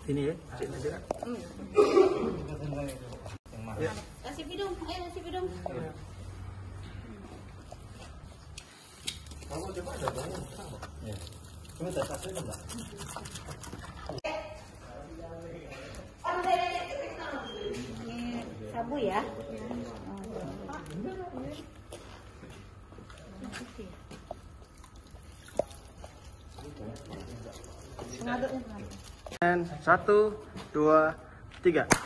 Sini ya. Sini aja. Ya. Kasih bidung, ayo kasih bidung. Kamu coba ada banyak. Ya. Cuma saya kasih enggak? Ini sabu ya. Dan 1, 2, 3.